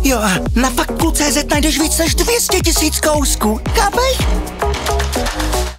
Jo a na faktku.cz najdeš víc než 200 000 kousků, chápeš?